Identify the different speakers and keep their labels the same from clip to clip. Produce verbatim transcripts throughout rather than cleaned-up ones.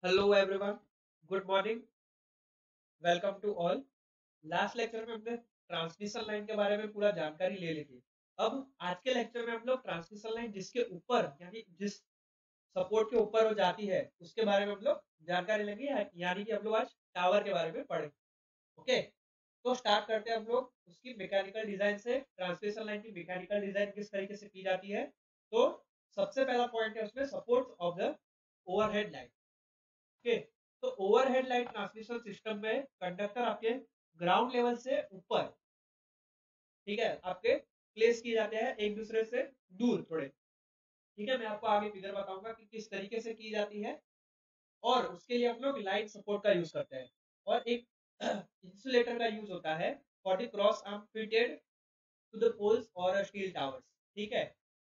Speaker 1: Hello everyone, good morning, welcome to all. Last lecture में हमने transmission line के बारे में पूरा जानकारी ले ली थी। अब आज के लेक्चर में हम लोग ट्रांसमिशन लाइन जिसके ऊपर यानी जिस सपोर्ट के ऊपर वो जाती है उसके बारे में हम लोग जानकारी लेंगे, या- यानी कि हम लोग आज टावर के बारे में पढ़ेंगे। ओके, तो स्टार्ट करते हैं हम लोग उसकी मैकेनिकल डिजाइन से। ट्रांसमिशन लाइन की मैकेनिकल डिजाइन किस तरीके से की जाती है, तो सबसे पहला पॉइंट है उसमें support of the overhead line. Okay, तो ओवरहेड लाइन ट्रांसमिशन सिस्टम में कंडक्टर आपके ग्राउंड लेवल से ऊपर, ठीक है, आपके प्लेस किए जाते हैं एक दूसरे से दूर थोड़े। ठीक है, मैं आपको आगे फिगर बताऊंगा कि किस तरीके से की जाती है। और उसके लिए हम लोग लाइन सपोर्ट का यूज करते हैं, और एक इंसुलेटर का यूज होता है for the cross arm fitted to the poles और स्टील टावर्स। ठीक है,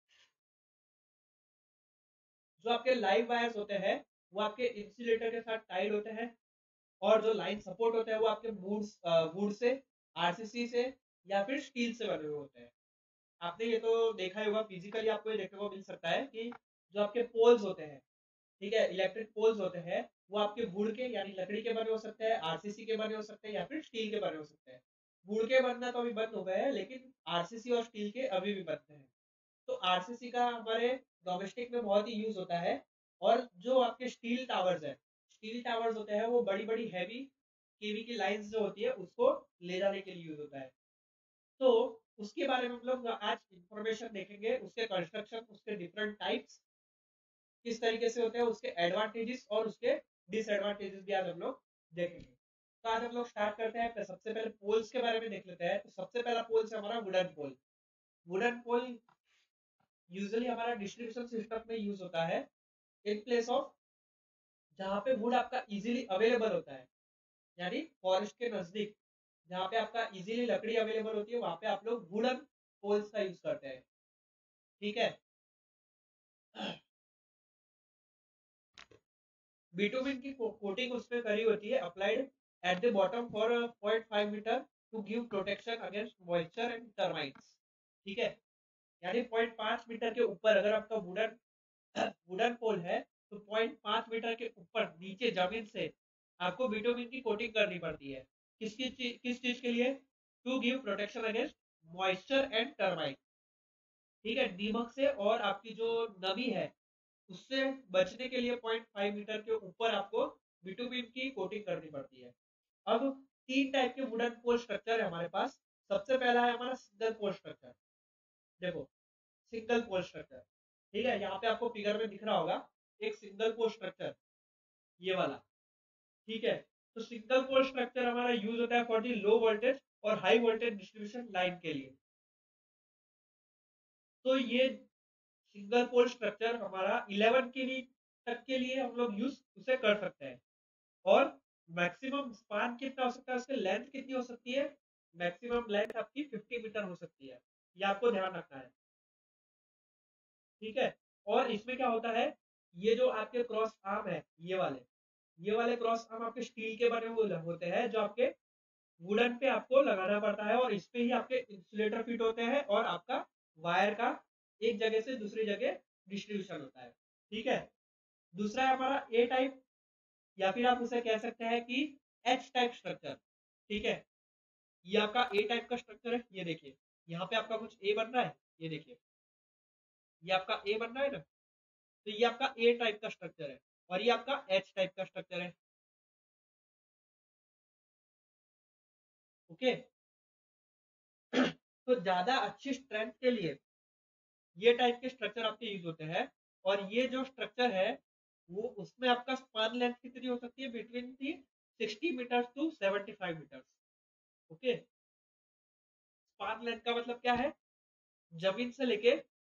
Speaker 1: जो आपके लाइव वायर्स होते हैं वो आपके इंसुलेटर के साथ टाइड होते हैं, और जो लाइन सपोर्ट होता है वो आपके वुड वुड से, आरसीसी से, या फिर स्टील से बने हुए होते हैं। आपने ये तो देखा ही होगा, फिजिकली आपको ये देखने को मिल सकता है कि जो आपके पोल्स होते हैं, ठीक है, इलेक्ट्रिक पोल्स होते हैं, वो आपके वुड के यानी लकड़ी के बने हो सकते हैं, आरसीसी के बने हो सकते हैं, या फिर स्टील के बने हो सकते हैं। वुड के बनना तो अभी बंद हो गया है, लेकिन आरसीसी और स्टील के अभी भी बनते हैं। तो आरसीसी का हमारे डोमेस्टिक में बहुत ही यूज होता है। और जो आपके स्टील टावर्स है, स्टील टावर्स होते हैं वो बड़ी बड़ी हैवी केवी की लाइंस जो होती है उसको ले जाने के लिए यूज होता है। तो उसके बारे में हम लोग आज इंफॉर्मेशन देखेंगे, उसके कंस्ट्रक्शन, उसके डिफरेंट टाइप्स किस तरीके से होते हैं, उसके एडवांटेजेस और उसके डिसएडवांटेजेस भी आज हम लोग देखेंगे। तो आज हम लोग स्टार्ट करते हैं। सबसे पहले पोल्स के बारे में देख लेते हैं। तो सबसे पहला पोल है हमारा wooden pole. Wooden pole usually हमारा डिस्ट्रीब्यूशन सिस्टम में यूज होता है इन प्लेस ऑफ जहाँ पे वुड आपका इजीली अवेलेबल होता है, यानी फॉरेस्ट के नजदीक जहाँ पे आपका इजीली लकड़ी अवेलेबल होती है, वहां पे आप लोग वुडन पोल्स का यूज करते हैं। ठीक है, बिटुमिन की कोटिंग उसमें करी होती है, applied at the bottom for point five meter to give protection against moisture and termites. ठीक है, यानी पॉइंट पांच मीटर के ऊपर अगर आपका वुडन वुडन पोल है, तो पॉइंट पांच मीटर के ऊपर नीचे जमीन से आपको बिटुमिन की कोटिंग करनी पड़ती है। किसकी चीज किस चीज के लिए? To give protection against moisture and termite. ठीक है, दीमक से और आपकी जो नमी है उससे बचने के लिए पॉइंट फाइव मीटर के ऊपर आपको बिटुमिन की कोटिंग करनी पड़ती है। अब तीन टाइप के वुडन पोल स्ट्रक्चर है हमारे पास। सबसे पहला है हमारा सिंगल पोल स्ट्रक्चर। देखो, सिंगल पोल स्ट्रक्चर, ठीक है, यहाँ पे आपको फिगर में दिख रहा होगा एक सिंगल पोल स्ट्रक्चर, ये वाला। ठीक है, तो सिंगल पोल स्ट्रक्चर हमारा यूज होता है फॉर दी लो वोल्टेज और हाई वोल्टेज डिस्ट्रीब्यूशन लाइन के लिए। तो ये सिंगल पोल स्ट्रक्चर हमारा इलेवन के लिए तक के लिए हम लोग यूज उसे कर सकते हैं। और मैक्सिमम स्पान कितना हो सकता है, उसकी लेंथ कितनी हो सकती है? मैक्सिमम लेंथ आपकी फिफ्टी मीटर हो सकती है, ये आपको ध्यान रखना है। ठीक है, और इसमें क्या होता है, ये जो आपके क्रॉस आर्म है, ये वाले ये वाले क्रॉस आर्म आपके स्टील के बने हुए होते हैं, जो आपके वुडन पे आपको लगाना पड़ता है, और इस पे ही आपके इंसुलेटर फिट होते हैं, और आपका वायर का एक जगह से दूसरी जगह डिस्ट्रीब्यूशन होता है। ठीक है, दूसरा है हमारा ए टाइप, या फिर आप उसे कह सकते हैं कि एच टाइप स्ट्रक्चर। ठीक है, ये आपका ए टाइप का स्ट्रक्चर है। ये देखिए, यहाँ पे आपका कुछ ए बन रहा है, ये देखिए, ये आपका ए बन रहा है ना, तो ये आपका ए टाइप का स्ट्रक्चर है, और ये आपका एच टाइप का स्ट्रक्चर है। ओके, तो ज्यादा अच्छी स्ट्रेंथ के लिए ये टाइप के स्ट्रक्चर आपके यूज होते हैं। और ये जो स्ट्रक्चर है वो उसमें आपका स्पान लेंथ कितनी हो सकती है? Between the sixty meter to seventy five meter. Okay, span length का मतलब क्या है? जमीन से लेके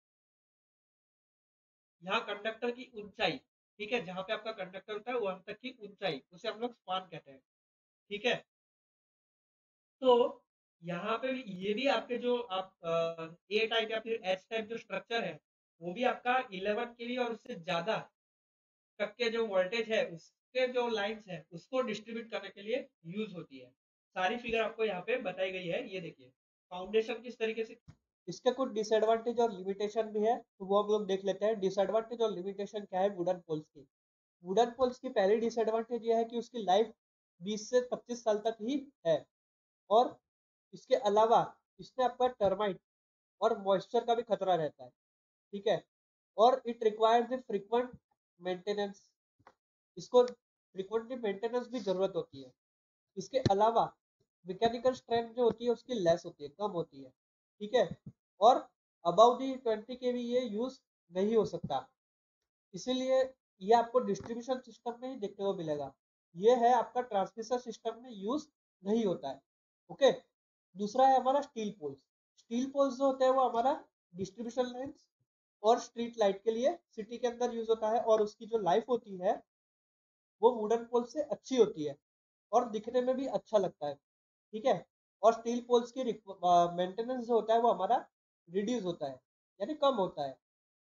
Speaker 1: यहाँ कंडक्टर की ऊंचाई, ठीक है, जहां पे आपका कंडक्टर होता है वहां तक की ऊंचाई, उसे हम लोग स्पान कहते हैं। ठीक है, तो यहाँ पे भी ये भी आपके जो आप ए टाइप या फिर एच टाइप जो स्ट्रक्चर है, वो भी आपका इलेवन के लिए और उससे ज्यादा तक के जो वोल्टेज है उसके जो लाइंस है उसको डिस्ट्रीब्यूट करने के लिए यूज होती है। सारी फिगर आपको यहाँ पे बताई गई है, ये देखिए फाउंडेशन किस तरीके से। इसके कुछ डिसएडवांटेज और लिमिटेशन भी है, तो वो हम लोग देख लेते हैं। डिसएडवांटेज और लिमिटेशन क्या है वुडन पोल्स की। वुडन पोल्स की पहली डिसएडवांटेज ये है कि उसकी लाइफ बीस से पच्चीस साल तक ही है, और इसके अलावा इसमें आपका टर्माइट और मॉइस्चर का भी खतरा रहता है, ठीक है। और it requires the frequent maintenance, इसको फ्रीक्वेंटली मेंटेनेंस भी जरूरत होती है। इसके अलावा मैकेनिकल स्ट्रेंथ जो होती है उसकी लेस होती है, कम होती है, ठीक है। और about the twenty K V ये यूज नहीं हो सकता, इसीलिए ये आपको डिस्ट्रीब्यूशन सिस्टम में ही देखने को मिलेगा। ये है आपका ट्रांसमिशन सिस्टम में यूज नहीं होता है, ओके। दूसरा है हमारा स्टील पोल्स। स्टील पोल्स जो होते हैं वो हमारा डिस्ट्रीब्यूशन लाइन्स और स्ट्रीट लाइट के लिए सिटी के अंदर यूज होता है, और उसकी जो लाइफ होती है वो वुडन पोल से अच्छी होती है और दिखने में भी अच्छा लगता है, ठीक है। और स्टील पोल्स की मेंटेनेंस जो होता है वो हमारा रिड्यूस होता है, यानी कम होता है।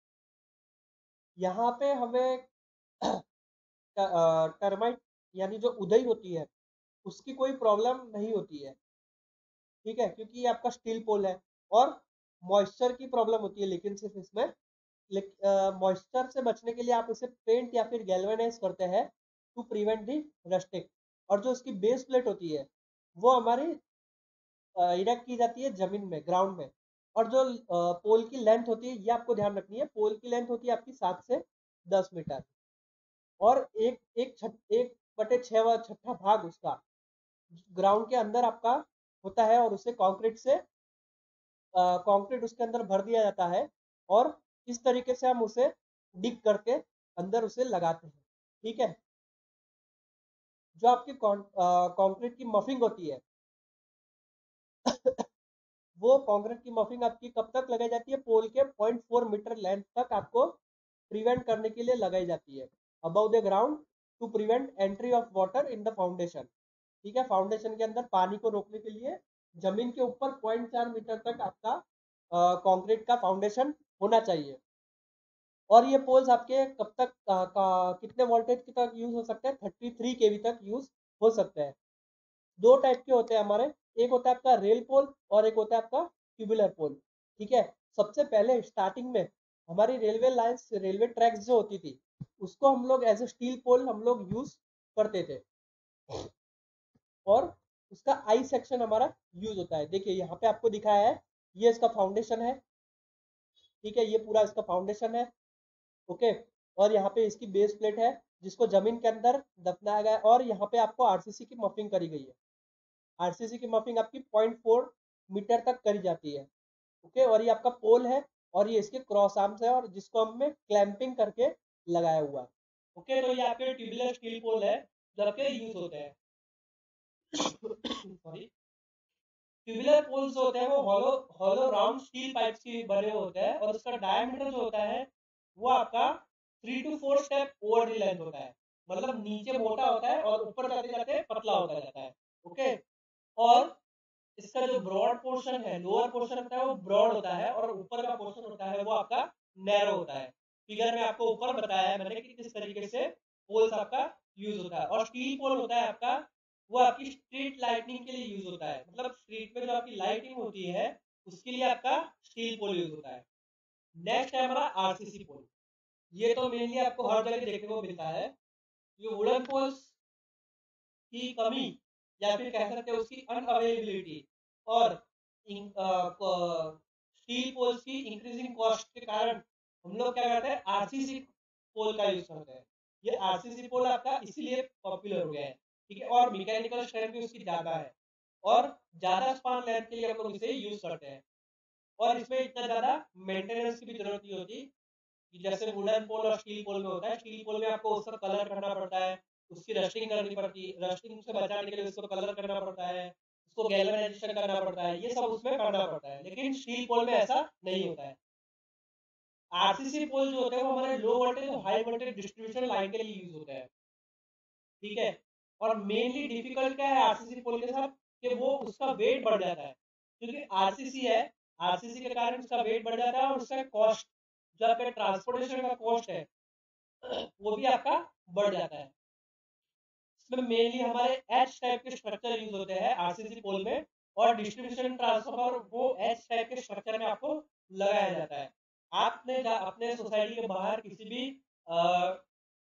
Speaker 1: यहाँ पे हमें टर्माइट यानी जो उधई होती है उसकी कोई प्रॉब्लम नहीं होती है, ठीक है, क्योंकि ये आपका स्टील पोल है। और मॉइस्चर की प्रॉब्लम होती है लेकिन सिर्फ इसमें, मॉइस्चर से बचने के लिए आप इसे पेंट या फिर गैल्वेनाइज करते हैं टू प्रिवेंट दी रस्टिंग। और जो इसकी बेस प्लेट होती है वो हमारी इरेक्ट की जाती है जमीन में, ग्राउंड में। और जो पोल की लेंथ होती है ये आपको ध्यान रखनी है, पोल की लेंथ होती है आपकी सात से दस मीटर, और एक एक छठ एक बटे छह छठा भाग उसका ग्राउंड के अंदर आपका होता है, और उसे कंक्रीट से कंक्रीट उसके अंदर भर दिया जाता है, और इस तरीके से हम उसे डिग करके अंदर उसे लगाते हैं, ठीक है। जो आपकी कंक्रीट की मफिंग होती है वो कंक्रीट की मफिंग आपकी कब तक लगाई जाती है, पोल के पॉइंट फोर मीटर लेंथ तक आपको प्रिवेंट करने के लिए लगाई जाती है above the ground, to prevent entry of water in the foundation, ठीक है। फाउंडेशन के अंदर पानी को रोकने के लिए जमीन के ऊपर पॉइंट चार मीटर तक आपका कंक्रीट का फाउंडेशन होना चाहिए। और ये पोल्स आपके कब तक का, का, कितने वोल्टेज तक यूज हो सकते हैं, थर्टी थ्री केवी तक यूज हो सकते हैं। दो टाइप के होते हैं हमारे, एक होता है आपका रेल पोल और एक होता है आपका ट्यूबुलर पोल, ठीक है। सबसे पहले स्टार्टिंग में हमारी रेलवे लाइंस, रेलवे ट्रैक्स जो होती थी उसको हम लोग एज ए स्टील पोल हम लोग यूज करते थे, और उसका आई सेक्शन हमारा यूज होता है। देखिए यहाँ पे आपको दिखाया है, ये इसका फाउंडेशन है, ठीक है, ये पूरा इसका फाउंडेशन है, ओके। और यहाँ पे इसकी बेस प्लेट है जिसको जमीन के अंदर दफनाया गया है, और यहाँ पे आपको आरसीसी की मफिंग करी गई है। आरसीसी की मफिंग आपकी पॉइंट फोर मीटर तक करी जाती है, ओके। और ये आपका पोल है, और ये इसके क्रॉस आर्म्स है, और जिसको हमने क्लैंपिंग करके लगाया हुआ है, ओके। तो ये आपके ट्यूबुलर स्टील पोल है जो आपके यूज होते हैं। सॉरी, ट्यूबुलर पोल्स होते हैं वो hollow hollow round steel pipes के बने होते हैं, और उसका डायमीटर जो होता है वो आपका three two four step over the length होता है, मतलब नीचे मोटा होता है और ऊपर जाते जाते पतला होता जाता है, ओके। और इसका जो ब्रॉड पोर्शन है, लोअर पोर्शन होता है वो ब्रॉड होता है, और ऊपर का पोर्शन होता है वो आपका नैरो होता है। फिगर में आपको ऊपर बताया है मैंने कि किस तरीके से पोल्स आपका यूज होता है। और स्टील पोल होता है आपका, वो आपकी स्ट्रीट लाइटिंग के लिए यूज होता है, मतलब स्ट्रीट में जो आपकी लाइटिंग होती है उसके लिए आपका स्टील पोल यूज होता है। नेक्स्ट है हमारा आरसीसी पोल। ये तो मेनली आपको हर जगह देखने को मिलता है। ये वुडन पोल्स की कमी या फिर कह सकते हैं उसकी अनअवेलेबिलिटी, और स्टील पोल्स की इंक्रीजिंग कॉस्ट के कारण हम लोग क्या करते हैं, आरसीसी पोल का यूज करते हैं। ये आरसीसी पोल आपका इसीलिए पॉपुलर हो गया है, ठीक है। और मैकेनिकल स्ट्रेंथ भी उसकी ज्यादा है, और ज्यादा स्पान लेंथ के लिए हम लोग इसे यूज करते हैं, और इसमें इतना ज्यादा मेंटेनेंस की भी जरूरत नहीं होती जैसे वुडन पोल और स्टील पोल में होता है। स्टील पोल में आपको उसका कलर करना पड़ता है, उसकी रस्टिंग करनी पड़ती है, रस्टिंग से बचाने के लिए उसको कलर करना पड़ता है, उसको गैल्वेनाइजेशन करना पड़ता है, ये सब उसमें करना पड़ता है। लेकिन स्टील पोल में ऐसा नहीं होता है। आरसीसी पोल जो होते हैं वो हमारे लो वोल्टेज और हाई वोल्टेज डिस्ट्रीब्यूशन लाइन के लिए यूज होते हैं, ठीक है। और मेनली डिफिकल्ट क्या है आरसीसी पोल के साथ, कि वो उसका वेट बढ़ जाता है, क्योंकि आरसीसी है, आरसीसी के कारण उसका वेट बढ़ जाता है, और उसका कॉस्ट जो आपका ट्रांसपोर्टेशन का कॉस्ट है वो भी आपका बढ़ जाता है। इसमें मेनली हमारे एच टाइप के स्ट्रक्चर यूज होते हैं आरसीसी पोल में, और डिस्ट्रीब्यूशन ट्रांसफार्मर वो एच टाइप के स्ट्रक्चर में आपको लगाया जाता है। आपने अपने सोसाइटी के बाहर किसी भी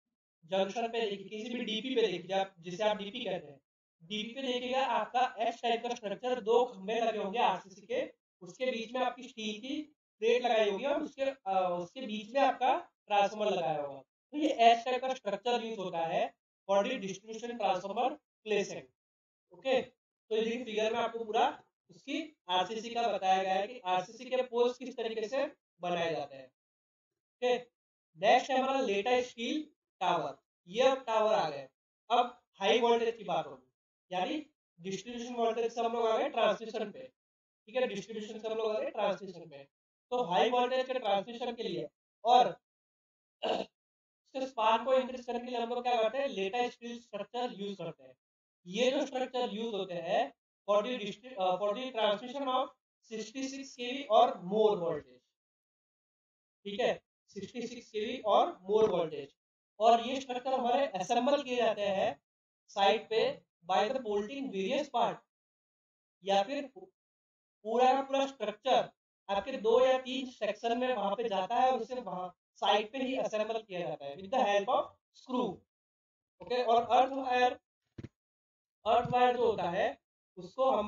Speaker 1: जंक्शन पे देखिए, किसी भी डीपी पे देखिए, आप जिसे आप डीपी कहते हैं, डीपी पे देखिएगा आपका एस टाइप का स्ट्रक्चर, दो खंभे लगे होंगे आरसीसी के, उसके बीच में आपकी स्टील की प्लेट लगाई होगी और उसके आ, उसके बीच में आपका ट्रांसफार्मर लगाया होगा। तो ये एस टाइप का स्ट्रक्चर यूज होता है for the distribution transformer placing. Okay, तो ये फिगर में आपको पूरा उसकी आरसीसी का बताया गया है कि आरसीसी के पोल्स किस तरीके से बनाए जाते हैं। ओके, नेक्स्ट है हमारा लेटेस्ट स्टील टावर। ये अब टावर आ गए। अब हाई वोल्टेज की बात होगी, यानी डिस्ट्रीब्यूशन वोल्टेज से हम लोग आ गए ट्रांसमिशन पे। ठीक है, डिस्ट्रीब्यूशन से हम लोग आ गए ट्रांसमिशन पे। तो हाई वोल्टेज के ट्रांसमिशन के लिए और इसके स्पान को इंक्रीज करने के लिए हम लोग क्या करते हैं, लेटेस्ट स्टील स्ट्रक्चर यूज करते हैं। ये जो स्ट्रक्चर यूज होते हैं for the for the transmission of sixty six KV और मोर वोल्टेज। ठीक है, सिक्सटी सिक्स केवी और मोर वोल्टेज। और ये स्ट्रक्चर हमारे असेंबल किए जाते हैं साइड पे by the bolting various part, या फिर पूरा का पूरा स्ट्रक्चर आपके दो या तीन सेक्शन में वहां पे जाता है और उसे वहां साइड पे ही असेंबल किया जाता है with the help of screw. Okay, और अर्थ वायर, अर्थ वायर जो होता है उसको हम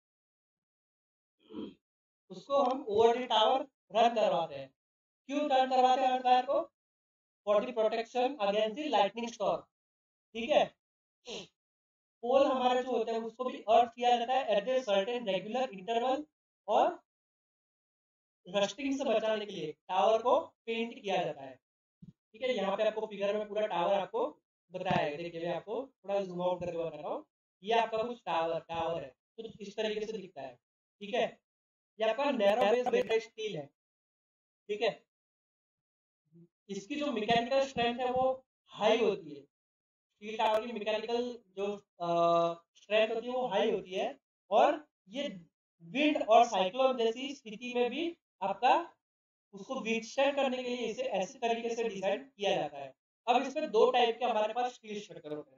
Speaker 1: उसको हम ओवर द टावर रन करवाते हैं। क्यों रन करवाते हैं अर्थ वायर को? For the protection against the lightning storm. ठीक है, पोल हमारे जो होते हैं उसको भी अर्थ किया जाता है at a certain regular interval, और रस्टिंग से बचाने के लिए टावर को पेंट किया जाता है। ठीक है, यहाँ पे आपको फिगर में पूरा टावर आपको बताया है। देखिए मैं आपको थोड़ा जूम आउट करके बता रहा हूँ। ये आपका कुछ टावर टावर है, कुछ इस तरीके से दिखता है। ठीक है, ये आपका नैरो बेस लेटेस्ट स्टील है। ठीक है, इसकी जो मैकेनिकल स्ट्रेंथ है वो हाई होती है। स्टील टावर की मैकेनिकल जो स्ट्रेंथ होती है वो हाई होती है, और ये विंड और साइक्लोन जैसी स्थिति में भी आपका उसको विथस्टैंड करने के लिए इसे ऐसे तरीके से डिजाइन किया जाता है। अब इसमें दो टाइप के हमारे पास स्टील स्ट्रक्चर होते हैं।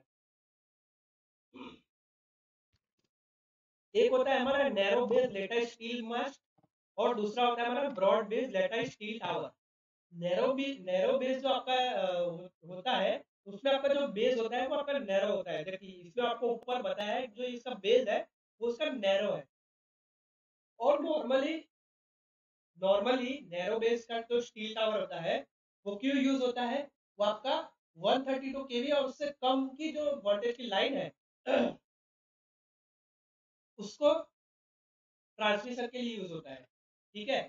Speaker 1: एक होता है हमारा narrow base lattice steel mast, और दूसरा होता है हमारा broad base lattice steel tower. Narrow भी नैरो बेस जो आपका अ, होता है, उसमें आपका जो बेस होता है वो आपका नैरो होता है। देखिए इसमें आपको ऊपर बताया है जो इसका बेस है वो उसका नैरो है। और नॉर्मली नॉर्मली नैरो बेस का जो स्टील टावर होता है वो क्यों यूज होता है? वो आपका वन थर्टी टू केवी और उससे कम की जो वोल्टेज की लाइन है उसको ट्रांसमिशन के लिए यूज होता है। ठीक है,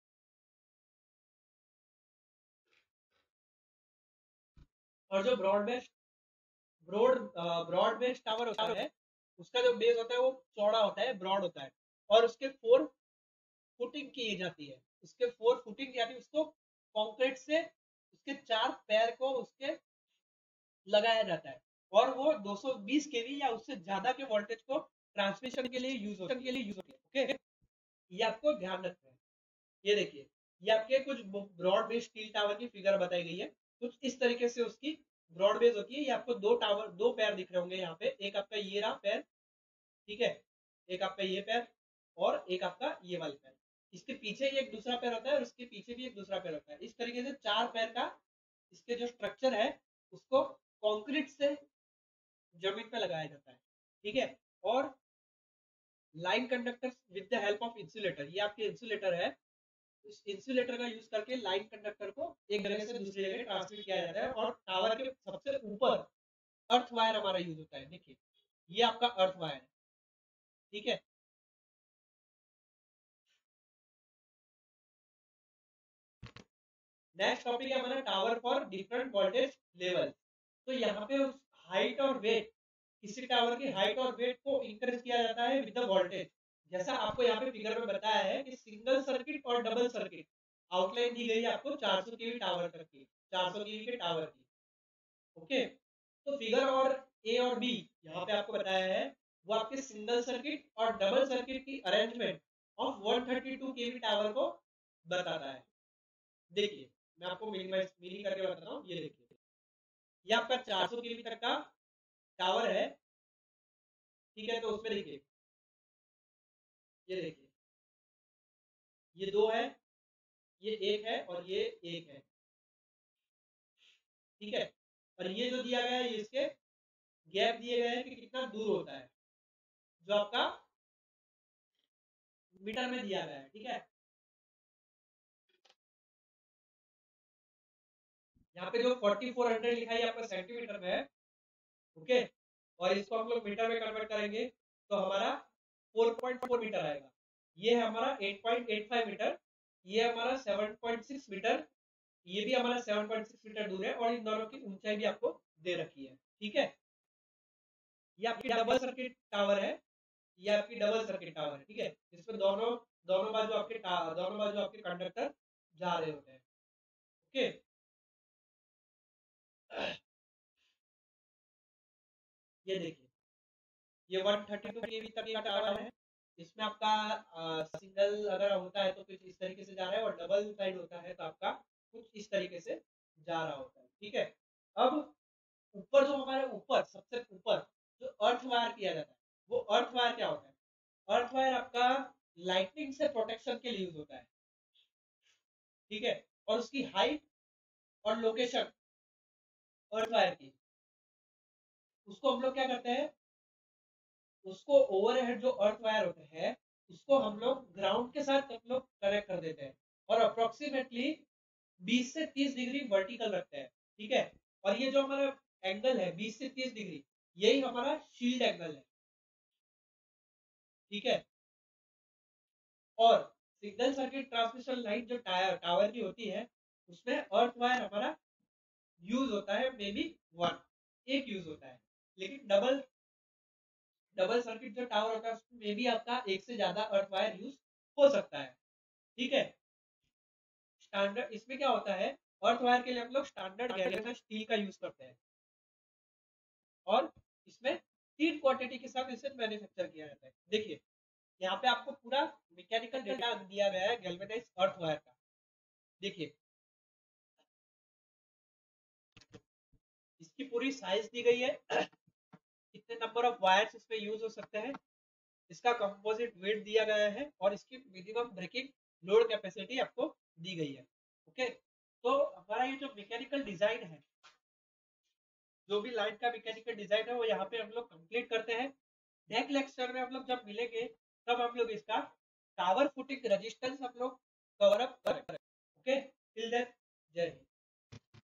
Speaker 1: और जो broad base broad broad base tower होता है उसका जो बेस होता है वो चौड़ा होता है, ब्रॉड होता है, और उसके फोर फुटिंग की जाती है। उसके फोर फुटिंग यानी उसको कंक्रीट से उसके चार पैर को उसके लगाया जाता है, और वो दो सौ बीस केवी या उससे ज्यादा के वोल्टेज को ट्रांसमिशन के लिए यूज होता के लिए यूज होती है। ओके, ये आपको ध्यान रखना है। ये देखिए, ये आपके कुछ ब्रॉड बेस स्टील टावर की फिगर बताई गई है। कुछ इस तरीके से उसकी ब्रॉड बेस होती है। ये आपको दो टावर दो पैर दिख रहे होंगे यहाँ पे, एक आपका ये रहा पैर। ठीक है, एक आपका ये पैर और एक आपका ये वाला पैर। इसके पीछे एक दूसरा पैर होता है और इसके पीछे भी एक दूसरा पैर होता है। इस तरीके से चार पैर का इसके जो स्ट्रक्चर है उसको कंक्रीट से जमीन पे लगाया जाता है। ठीक है, और line conductor with the help of insulator, ये आपके इंसुलेटर है। इस इंसुलेटर का यूज करके लाइन कंडक्टर को एक जगह से दूसरी जगह ट्रांसमिट किया जाता है, और टावर के सबसे ऊपर अर्थ वायर हमारा यूज होता है। देखिए ये आपका अर्थ वायर है। ठीक है, नेक्स्ट टॉपिक है हमारा tower for different voltage level. तो यहाँ पे हाइट और वेट, किसी टावर की हाइट और वेट को इंक्रीज किया जाता है विद द वोल्टेज। जैसा आपको यहाँ पे फिगर में बताया है कि सिंगल सर्किट और डबल सर्किट आउटलाइन दी गई है आपको चार सौ केवी टावर तक की, चार सौ केवी के टावर की। ओके, तो फिगर और ए और बी यहाँ पे आपको बताया है वो आपके सिंगल सर्किट और डबल सर्किट की arrangement of one thirty two KV tower को बताता है। देखिए मैं आपको मिनिमाइज मीनिंग करके बताता हूँ। ये देखिए, ये आपका चार सौ केवी तक का टावर है। ठीक है, तो उसमें देखिए, ये देखिए, ये दो है, ये एक है और ये एक है। ठीक है, और ये जो दिया गया है इसके गैप दिए गए हैं कि कितना दूर होता है, जो आपका मीटर में दिया गया है। ठीक है, यहाँ पे जो फोर्टी फोर हंड्रेड लिखा है आपका सेंटीमीटर में है। ओके, और इसको हम लोग मीटर में कन्वर्ट करेंगे तो हमारा फोर पॉइंट फोर मीटर आएगा। ये है हमारा eight point eight five metre, ये हमारा सेवन पॉइंट सिक्स मीटर, ये भी हमारा सेवन पॉइंट सिक्स मीटर दूर है, और इन दोनों की ऊंचाई भी आपको दे रखी है। ठीक है, ये आपकी डबल सर्किट टावर है, ये आपकी डबल सर्किट टावर है। ठीक है, जिसमें दोनों दोनों बाजू आपके दोनों बाजू आपके कंडक्टर जा रहे होते हैं। ओके, ये देखिए, ये वन थर्टी टू केवी तक का टावर है। इसमें आपका सिंगल अगर होता है तो कुछ इस तरीके से जा रहा है, और डबल साइड होता है तो आपका कुछ इस तरीके से जा रहा होता है। ठीक है, अब ऊपर जो हमारे ऊपर सबसे ऊपर जो अर्थ वायर किया जाता है, वो अर्थ वायर क्या होता है? अर्थ वायर आपका लाइटनिंग से प्रोटेक्शन के लिए यूज होता है। ठीक है, और उसकी हाइट और लोकेशन अर्थ वायर की, उसको हम लोग क्या करते हैं, उसको ओवरहेड जो अर्थ वायर होते हैं उसको हम लोग ग्राउंड के साथ हम लोग कनेक्ट कर देते हैं, और अप्रोक्सीमेटली बीस से तीस डिग्री वर्टिकल रखते हैं। ठीक है, और ये जो हमारा एंगल है बीस से तीस डिग्री, यही हमारा शील्ड एंगल है। ठीक है, और सिग्नल सर्किट ट्रांसमिशन लाइन जो टायर टावर की होती है, उसमें अर्थ वायर हमारा यूज होता है, मे बी वन एक यूज होता है, लेकिन डबल डबल सर्किट जो टावर होता है उसमें भी आपका एक से ज्यादा अर्थ वायर यूज हो सकता है। ठीक है, स्टैंडर्ड इसमें क्या होता है, अर्थ वायर के लिए हम लोग स्टैंडर्ड गैलियम स्टील का यूज करते हैं, और इसमें तीन क्वांटिटी के साथ इसे मैन्युफैक्चर किया जाता है। देखिए, यहाँ पे आपको पूरा मैकेनिकल डेटा दिया गया है गैल्वेनाइज्ड अर्थ वायर का। देखिए, इसकी पूरी साइज दी गई है, कितने नंबर ऑफ वायर्स इसमें यूज हो सकते हैं, इसका कंपोजिट वेट दिया गया है, और इसकी मिनिमम ब्रेकिंग लोड कैपेसिटी आपको दी गई है। ओके, तो हमारा ये जो मैकेनिकल डिजाइन है, जो भी लाइन का मैकेनिकल डिजाइन है, वो यहाँ पे हम लोग कंप्लीट करते हैं। नेक्स्ट लेक्चर में हम लोग जब मिलेंगे तब हम लोग इसका टावर फुटिंग रेजिस्टेंस हम लोग कवर अप करेंगे। ओके, टिल देन जय हिंद।